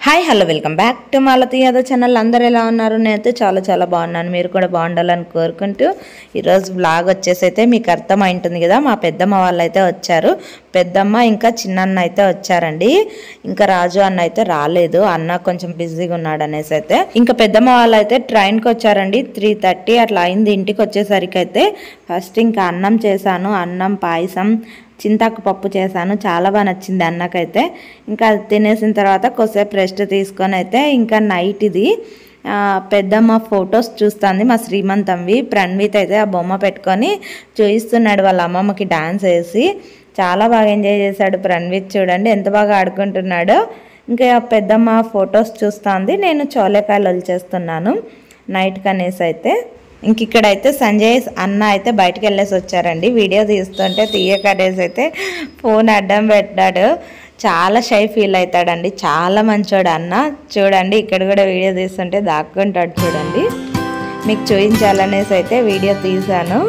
Hi hello welcome back to Malathi Yadav channel. అందరు ఎలా ఉన్నారు? నేనైతే చాలా బాగున్నాను. మీరు కూడా బాగుండాలని కోరుకుంటూ ఈరోజు వ్లాగ్ వచ్చేసి అయితే మీకు అర్థమై ఉంటుంది కదా, మా పెద్దమ్మ వాళ్ళు అయితే వచ్చారు. పెద్దమ్మ ఇంకా చిన్నన్న అయితే వచ్చారండి. ఇంకా రాజు అన్న అయితే రాలేదు, అన్న కొంచెం బిజీగా ఉన్నాడు అనేసి అయితే. ఇంకా పెద్దమ్మ వాళ్ళు అయితే ట్రైన్కి వచ్చారండి. 3:30 అట్లా అయింది. ఇంటికి వచ్చేసరికి అయితే ఫస్ట్ ఇంకా అన్నం చేశాను, అన్నం పాయసం చింతాకు పప్పు చేశాను. చాలా బాగా నచ్చింది అన్నకైతే. ఇంకా అది తినేసిన తర్వాత కొద్దిసేపు రెస్ట్ తీసుకొని అయితే ఇంకా నైట్ ఇది పెద్దమ్మ ఫొటోస్ చూస్తుంది మా శ్రీమంతంవి. ప్రణ్విత్ అయితే ఆ బొమ్మ పెట్టుకొని చూపిస్తున్నాడు వాళ్ళ అమ్మమ్మకి డాన్స్ వేసి. చాలా బాగా ఎంజాయ్ చేశాడు ప్రణ్విత్. చూడండి ఎంత బాగా ఆడుకుంటున్నాడో. ఇంకా పెద్దమ్మ ఫొటోస్ చూస్తుంది, నేను చోలేకాయలు వలిచేస్తున్నాను నైట్ కనేసి అయితే. ఇంక ఇక్కడైతే సంజయ్ అన్న అయితే బయటకు వెళ్ళేసి వచ్చారండి. వీడియో తీస్తుంటే తీయకనేసి అయితే ఫోన్ అడ్డం పెట్టాడు. చాలా షై ఫీల్ అవుతాడండి, చాలా మంచోడు అన్న. చూడండి ఇక్కడ కూడా వీడియో తీస్తుంటే దాక్కుంటాడు చూడండి. మీకు చూపించాలనేసి అయితే వీడియో తీశాను.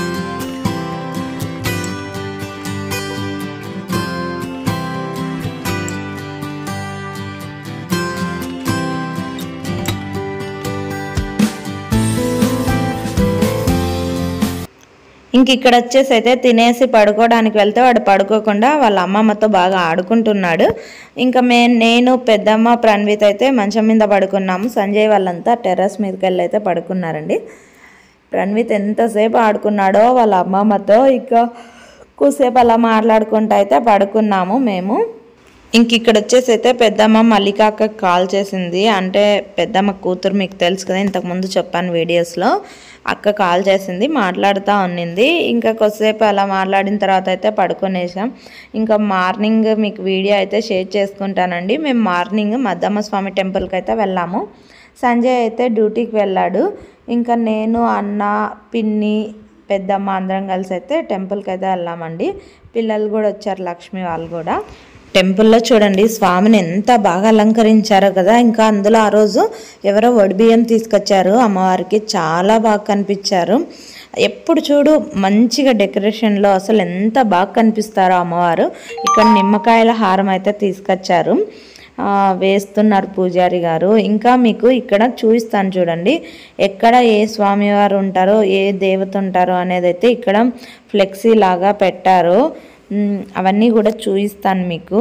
ఇంక ఇక్కడ వచ్చేసి అయితే తినేసి పడుకోవడానికి వెళ్తే వాడు పడుకోకుండా వాళ్ళ అమ్మమ్మతో బాగా ఆడుకుంటున్నాడు. ఇంకా నేను పెద్దమ్మ ప్రణ్విత్ అయితే మంచం మీద పడుకున్నాము. సంజయ్ వాళ్ళంతా టెర్రస్ మీదకి వెళ్ళి అయితే పడుకున్నారండి. ప్రణ్విత్ ఎంతసేపు ఆడుకున్నాడో వాళ్ళ అమ్మమ్మతో. ఇంకా కొద్దిసేపు అలా మాట్లాడుకుంటూ అయితే పడుకున్నాము మేము. ఇంక ఇక్కడ వచ్చేసి అయితే పెద్దమ్మ మల్లికాకి కాల్ చేసింది. అంటే పెద్దమ్మ కూతురు, మీకు తెలుసు కదా, ఇంతకుముందు చెప్పాను వీడియోస్లో. అక్క కాల్ చేసింది, మాట్లాడుతూ ఉన్నింది. ఇంకా కొద్దిసేపు అలా మాట్లాడిన తర్వాత అయితే పడుకునేసాం. ఇంకా మార్నింగ్ మీకు వీడియో అయితే షేర్ చేసుకుంటానండి. మేము మార్నింగ్ మద్దమ్మ స్వామి టెంపుల్కి అయితే వెళ్ళాము. సంజయ్ అయితే డ్యూటీకి వెళ్ళాడు. ఇంకా నేను, అన్న, పిన్ని, పెద్దమ్మ అందరం కలిసి అయితే టెంపుల్కి అయితే వెళ్ళామండి. పిల్లలు కూడా వచ్చారు, లక్ష్మి వాళ్ళు కూడా. టెంపుల్లో చూడండి స్వామిని ఎంత బాగా అలంకరించారో కదా. ఇంకా అందులో ఆ రోజు ఎవరో వడిబియ్యం తీసుకొచ్చారు అమ్మవారికి, చాలా బాగా కనిపించారు. ఎప్పుడు చూడు మంచిగా డెకరేషన్లో అసలు ఎంత బాగా కనిపిస్తారో అమ్మవారు. ఇక్కడ నిమ్మకాయల హారం అయితే తీసుకొచ్చారు, వేస్తున్నారు పూజారి గారు. ఇంకా మీకు ఇక్కడ చూపిస్తాను చూడండి, ఎక్కడ ఏ స్వామివారు ఉంటారో, ఏ దేవత ఉంటారో అనేది అయితే ఇక్కడ ఫ్లెక్సీ లాగా పెట్టారు. అవన్నీ కూడా చూపిస్తాను మీకు.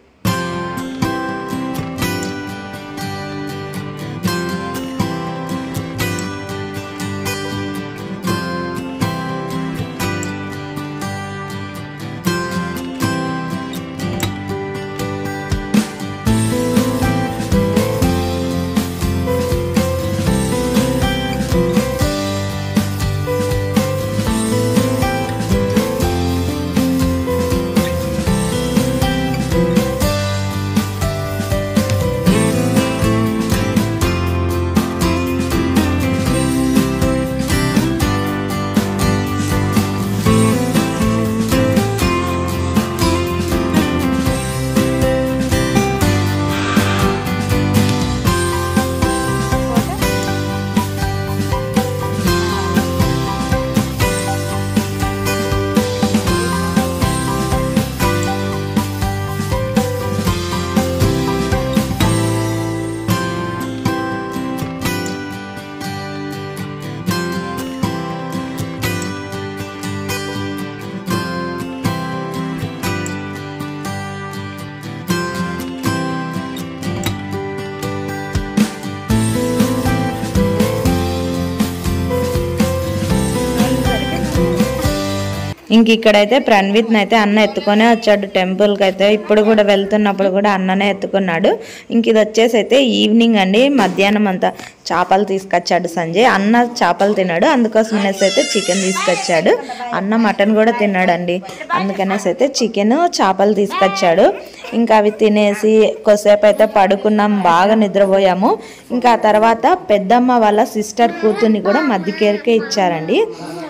ఇంక ఇక్కడైతే ప్రణ్విత్ని అయితే అన్న ఎత్తుకొనే వచ్చాడు టెంపుల్కి అయితే. ఇప్పుడు కూడా వెళ్తున్నప్పుడు కూడా అన్ననే ఎత్తుకున్నాడు. ఇంక ఇది వచ్చేసి అయితే ఈవినింగ్ అండి, మధ్యాహ్నం అంతా చేపలు తీసుకొచ్చాడు సంజయ్. అన్న చేపలు తిన్నాడు, అందుకోసమనేసి అయితే చికెన్ తీసుకొచ్చాడు. అన్న మటన్ కూడా తిన్నాడండి, అందుకనేసి అయితే చికెన్ చేపలు తీసుకొచ్చాడు. ఇంకా అవి తినేసి కొద్దిసేపు అయితే పడుకున్నాం, బాగా నిద్రపోయాము. ఇంకా ఆ తర్వాత పెద్దమ్మ వాళ్ళ సిస్టర్ కూతుర్ని కూడా మధ్యకేరికే ఇచ్చారండి.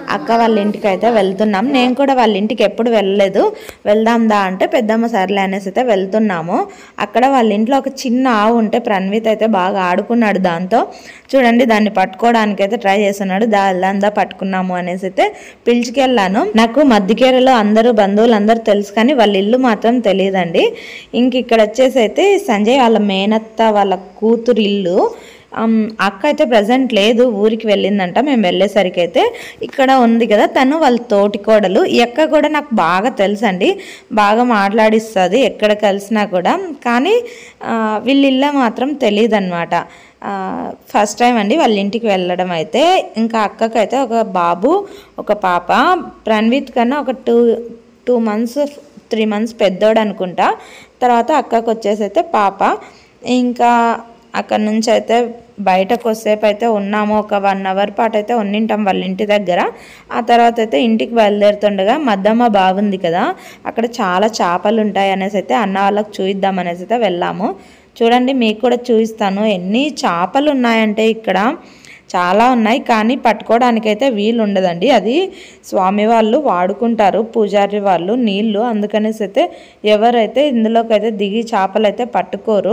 అక్క వాళ్ళ ఇంటికి అయితే వెళ్తున్నాం. నేను కూడా వాళ్ళ ఇంటికి ఎప్పుడు వెళ్ళలేదు, వెళ్దాందా అంటే పెద్దమ్మ సర్లే అనేసి అయితే వెళ్తున్నాము. అక్కడ వాళ్ళ ఇంట్లో ఒక చిన్న ఆవు ఉంటే ప్రణవిత్ అయితే బాగా ఆడుకున్నాడు దాంతో. చూడండి దాన్ని పట్టుకోవడానికి అయితే ట్రై చేస్తున్నాడు. దాందా పట్టుకున్నాము అనేసి అయితే పిలుచుకెళ్ళాను. నాకు మధ్యకేరలో అందరూ బంధువులు అందరూ తెలుసు, కానీ వాళ్ళ ఇల్లు మాత్రం తెలియదండి. ఇంక ఇక్కడ వచ్చేసి అయితే సంజయ్ వాళ్ళ మేనత్త వాళ్ళ కూతురు ఇల్లు. అక్క అయితే ప్రజెంట్ లేదు, ఊరికి వెళ్ళిందంట. మేము వెళ్ళేసరికి అయితే ఇక్కడ ఉంది కదా తను వాళ్ళ తోటి కోడలు. ఈ అక్క కూడా నాకు బాగా తెలుసు అండి, బాగా మాట్లాడిస్తుంది ఎక్కడ కలిసినా కూడా. కానీ వీళ్ళ ఇల్లు మాత్రం తెలియదు అనమాట. ఫస్ట్ టైం అండి వాళ్ళ ఇంటికి వెళ్ళడం అయితే. ఇంకా అక్కకైతే ఒక బాబు ఒక పాప. ప్రణవిత్ కన్నా ఒక 2 months 3 months పెద్దోడు అనుకుంటా. తర్వాత అక్కకు వచ్చేసి అయితే పాప. ఇంకా అక్కడ నుంచి అయితే బయటకు వసేపు అయితే ఉన్నాము. ఒక 1 hour పాటు అయితే ఉండింటాం వాళ్ళ ఇంటి దగ్గర. ఆ తర్వాత అయితే ఇంటికి బయలుదేరుతుండగా మద్దమ్మ బాగుంది కదా, అక్కడ చాలా చేపలు ఉంటాయి అనేసి అయితే అన్న వాళ్ళకి చూయిద్దాం అనేసి అయితే వెళ్ళాము. చూడండి మీకు కూడా చూపిస్తాను ఎన్ని చేపలు ఉన్నాయంటే ఇక్కడ చాలా ఉన్నాయి. కానీ పట్టుకోవడానికైతే వీలు ఉండదండి, అది స్వామి వాళ్ళు వాడుకుంటారు, పూజారి వాళ్ళు నీళ్ళు. అందుకనేసి అయితే ఎవరైతే ఇందులోకి అయితే దిగి చేపలు అయితే పట్టుకోరు.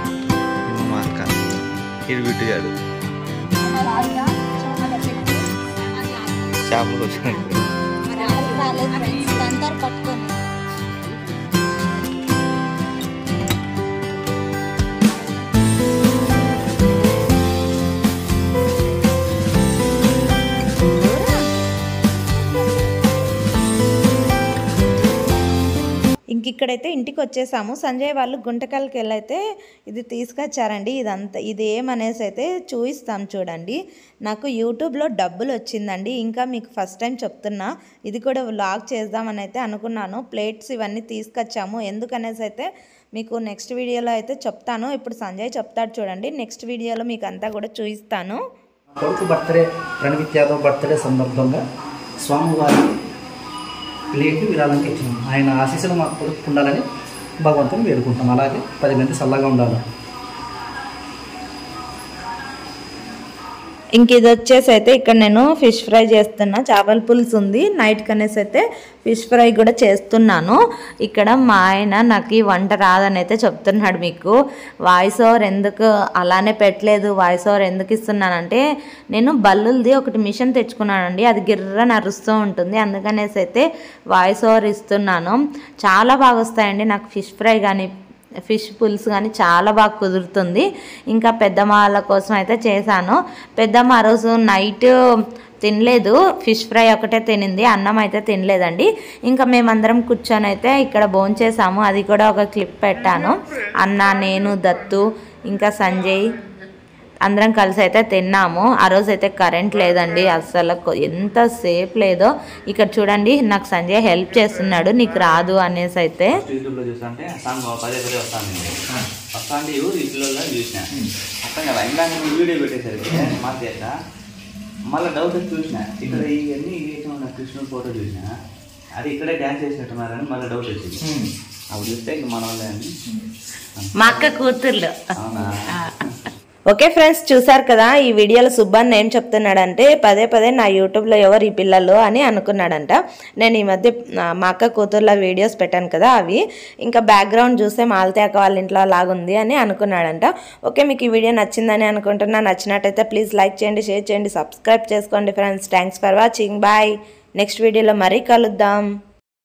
ఇక్కడైతే ఇంటికి వచ్చేసాము. సంజయ్ వాళ్ళు గుంటకల్కి వెళ్ళైతే ఇది తీసుకొచ్చారండి. ఇది ఏమనేసి అయితే చూపిస్తాం చూడండి. నాకు యూట్యూబ్లో డబ్బులు వచ్చిందండి. ఇంకా మీకు ఫస్ట్ టైం చెప్తున్నా, ఇది కూడా వ్లాగ్ చేద్దామని అయితే అనుకున్నాను. ప్లేట్స్ ఇవన్నీ తీసుకొచ్చాము. ఎందుకనేసి అయితే మీకు నెక్స్ట్ వీడియోలో అయితే చెప్తాను. ఇప్పుడు సంజయ్ చెప్తాడు చూడండి. నెక్స్ట్ వీడియోలో మీకు అంతా కూడా చూపిస్తాను. కొడుకు బర్త్డే, ప్రణవిత్ యాదవ్ బర్త్డే సందర్భంగా స్వామివారి ప్లేట్ విరాళంగా ఇచ్చినాం. ఆయన ఆశీస్సులు మాకు కొడుకు ఉండాలని భగవంతుని వేడుకుంటాం. అలాగే 10 మంది చల్లగా ఉండాలి. ఇంక ఇది వచ్చేసి అయితే ఇక్కడ నేను ఫిష్ ఫ్రై చేస్తున్నా. చేపల పులుసు ఉంది, నైట్ కనేసి అయితే ఫిష్ ఫ్రై కూడా చేస్తున్నాను. ఇక్కడ మా ఆయన నాకు ఈ వంట రాదని అయితే చెప్తున్నాడు. మీకు వాయిస్ ఓవర్ ఎందుకు అలానే పెట్టలేదు, వాయిస్ ఓవర్ ఎందుకు ఇస్తున్నానంటే నేను బల్లులది ఒకటి మిషన్ తెచ్చుకున్నానండి, అది గిర్రని అరుస్తూ ఉంటుంది. అందుకనేసి అయితే వాయిస్ ఓవర్ ఇస్తున్నాను. చాలా బాగా వస్తాయండి నాకు ఫిష్ ఫ్రై కానీ ఫిష్ పులుసు కానీ చాలా బాగా కుదురుతుంది. ఇంకా పెద్దమ్మ వాళ్ళ కోసం అయితే చేశాను. పెద్దమ్మ ఆ రోజు నైట్ తినలేదు, ఫిష్ ఫ్రై ఒకటే తినింది, అన్నం అయితే తినలేదండి. ఇంకా మేమందరం కూర్చొని అయితే ఇక్కడ భోంచేసాము. అది కూడా ఒక క్లిప్ పెట్టాను. అన్న, నేను, దత్తు, ఇంకా సంజయ్ అందరం కలిసి అయితే తిన్నాము. ఆ రోజు అయితే కరెంట్ లేదండి, అస్సలు ఎంతసేపు లేదో. ఇక్కడ చూడండి నాకు సంజయ్ హెల్ప్ చేస్తున్నాడు, నీకు రాదు అనేసి అయితే. మళ్ళీ డౌట్ చూసిన ఇక్కడ ఇవన్నీ కృష్ణుడు ఫోటో చూసిన, అది ఇక్కడే డ్యాన్స్ చేసినట్టున్నారని మళ్ళీ డౌట్ వచ్చింది. అప్పుడు చూస్తే ఇంక మన వాళ్ళే అని మా అక్క కూతుర్లు. ఓకే ఫ్రెండ్స్, చూసారు కదా ఈ వీడియోలో సుబ్బాన్ ఏం చెప్తున్నాడంటే పదే నా యూట్యూబ్లో ఎవరు ఈ పిల్లలు అని అనుకున్నాడంట. నేను ఈ మధ్య మా అక్క కూతుర్ల వీడియోస్ పెట్టాను కదా అవి. ఇంకా బ్యాక్గ్రౌండ్ చూస్తే మాలతి అక్క వాళ్ళ ఇంట్లో లాగుంది అని అనుకున్నాడంట. ఓకే, మీకు ఈ వీడియో నచ్చిందని అనుకుంటున్నా. నచ్చినట్టయితే ప్లీజ్ లైక్ చేయండి, షేర్ చేయండి, సబ్స్క్రైబ్ చేసుకోండి friends. Thanks for watching. Bye. Next వీడియోలో మరీ కలుద్దాం.